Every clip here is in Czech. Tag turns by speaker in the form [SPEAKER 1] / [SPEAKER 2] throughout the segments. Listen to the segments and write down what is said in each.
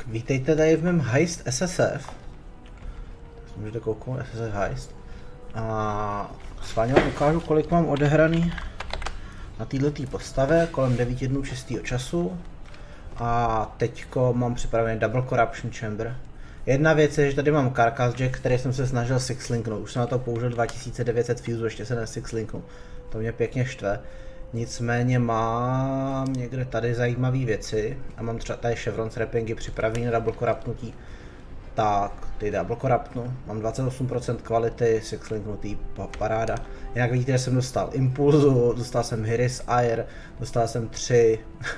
[SPEAKER 1] Vítejte tady v mém Heist SSF. Můžete kouknout SSF Heist. A s vámi vám ukážu, kolik mám odehraný na této postavě, kolem 9 dnů čistého času. A teďko mám připravený Double Corruption Chamber. Jedna věc je, že tady mám Carcass Jack, který jsem se snažil sixlinknout. Už jsem na to použil 2900 fuse, ještě se nesixlinknu. To mě pěkně štve. Nicméně mám někde tady zajímavé věci a mám třeba tady chevron wrappingy připravený na double corrupnutí. Tak, ty double corruptnu, mám 28% kvality, sixlinknutý, paráda. Jinak vidíte, že jsem dostal impulzu, dostal jsem Hiris Air, dostal jsem 3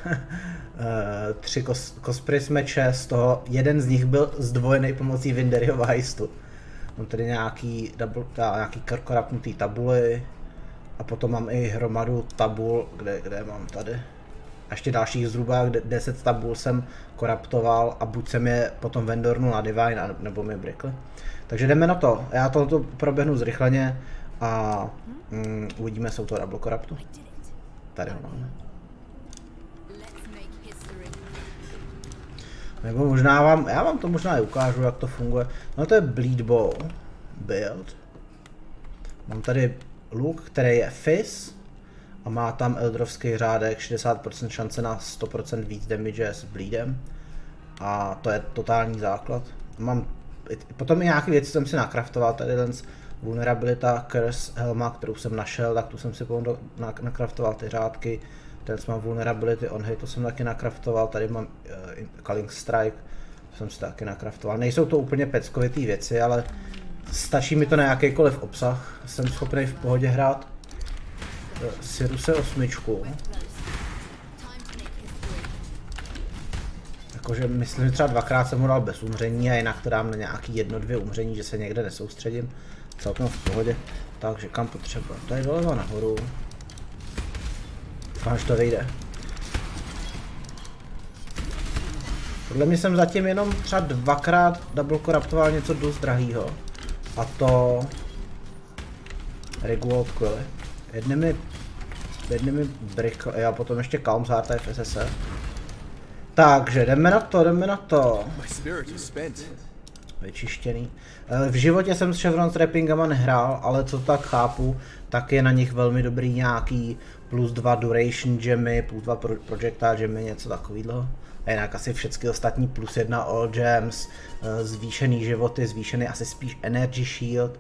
[SPEAKER 1] Kospris meče, z toho jeden z nich byl zdvojený pomocí Winderyho heistu. Mám tady nějaký corruptnutý tabuly. A potom mám i hromadu tabul, kde mám tady. A ještě dalších zhruba 10 tabul jsem koraptoval a buď jsem je potom vendornul na Divine, nebo mi brikly. Takže jdeme na to. Já tohoto proběhnu zrychleně a uvidíme, jsou to double corruptu. Tady ho máme. Nebo možná já vám to možná i ukážu, jak to funguje. No to je Bleed Bow build. Mám tady luk, který je fizz a má tam eldrovský řádek, 60% šance na 100% víc damage s bleedem a to je totální základ. Mám potom i nějaké věci, jsem si nakraftoval, tady vulnerabilita, curse, helma, kterou jsem našel, tak tu jsem si nakraftoval ty řádky. Ten mám vulnerability, on hit, to jsem taky nakraftoval, tady mám Culling Strike, to jsem si taky nakraftoval. Nejsou to úplně peckovitý věci, ale stačí mi to na jakýkoliv obsah, jsem schopný v pohodě hrát Siruse 8. Jakože myslím, že třeba dvakrát jsem ho dal bez umření a jinak to dám na nějaký 1-2 umření, že se někde nesoustředím. Celkem v pohodě. Takže kam potřeba? Tady doleva nahoru. Doufám, že to vyjde. Podle mě jsem zatím jenom třeba dvakrát double corruptoval něco dost drahýho. A to Rigwald Quilly. Jedny mi brick, a potom ještě Calm's Heart v SSF. Takže jdeme na to. Vyčištěný. V životě jsem s chevron wrappingama nehrál, ale co tak chápu, tak je na nich velmi dobrý nějaký +2 duration gemmy, +2 projectile gemmy, něco takového. A jinak asi všechny ostatní +1 all gems, zvýšený životy, zvýšený asi spíš energy shield.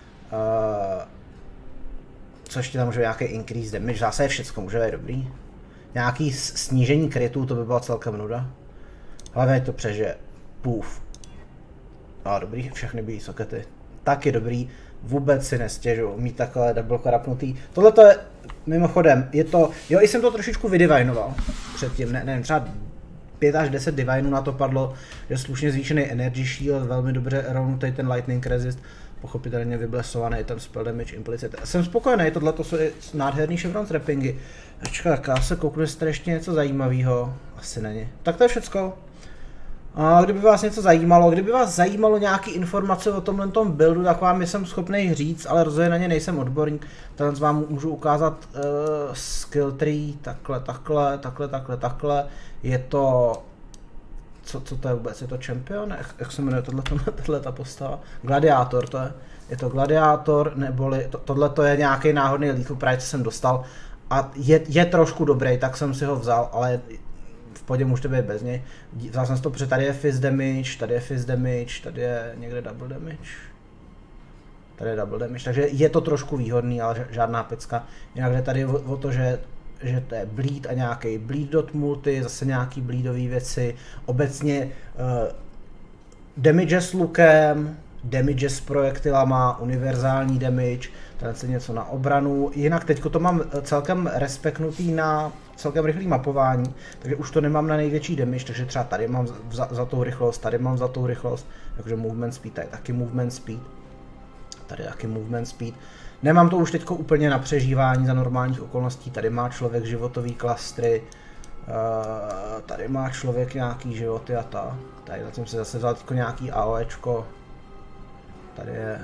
[SPEAKER 1] Co ještě tam může být nějaký increase damage, zase je všecko, může být dobrý. Nějaký snížení krytů, to by byla celkem nuda. Hlavně to přežije. Půf. A dobrý, všechny bílý sokety. Taky dobrý, vůbec si nestěžu mít takhle double corrupnutý. Tohle to je, mimochodem, je to, jo, i jsem to trošičku vydivinoval předtím, nevím, třeba 5 až 10 divinů na to padlo, že slušně zvýšený energy shield, velmi dobře rovnutý ten lightning resist, pochopitelně vyblesovaný ten spell damage implicit. Jsem spokojený, tohle jsou nádherný chevron wrappingy. Ačka, tak já se kouknu, jestli tady ještě něco zajímavého. Asi není. Tak to je všecko. A kdyby vás něco zajímalo, kdyby vás zajímalo nějaké informace o tomhle buildu, tak vám jsem schopný říct, ale rozhodně na ně nejsem odborník. Tady vám můžu ukázat skill tree, takhle. Je to... Co to je vůbec? Je to champion? Jak se jmenuje tato postava? Gladiátor to je. Je to gladiátor, neboli tohle to je nějaký náhodný lethal price, co jsem dostal. A je trošku dobrý, tak jsem si ho vzal, ale v pohodě můžete být bez něj. Vzal jsem si to, protože tady je fizz damage, tady je někde double damage. Tady je double damage, takže je to trošku výhodný, ale žádná pecka. Jinak jde tady o to, že to je bleed a nějaký bleed dot multi, zase nějaký bleedové věci. Obecně damage s lukem, damage s projektilama, univerzální damage, tady se něco na obranu. Jinak teďko to mám celkem respektnutý na celkem rychlý mapování, takže už to nemám na největší damage, takže třeba tady mám za tou rychlost, tady mám za tou rychlost, takže movement speed, tady taky movement speed, tady taky movement speed. Nemám to už teďko úplně na přežívání za normálních okolností, tady má člověk životový klastry, tady má člověk nějaký životy a tak. Tady jsem si zase vzal teďko nějaký AOEčko, tady je,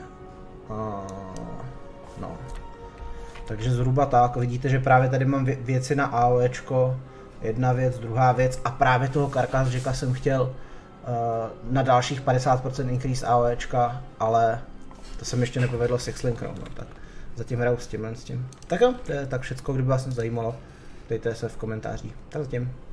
[SPEAKER 1] no. Takže zhruba tak, vidíte, že právě tady mám věci na AOEčko, jedna věc, druhá věc a právě toho Carcass Jacka jsem chtěl na dalších 50% increase AOEčka, ale to se mi ještě nepovedlo s X-Link, no, tak zatím hraju s tím. Tak jo, to je tak všecko, kdyby vás zajímalo, dejte se v komentářích. Tak zatím.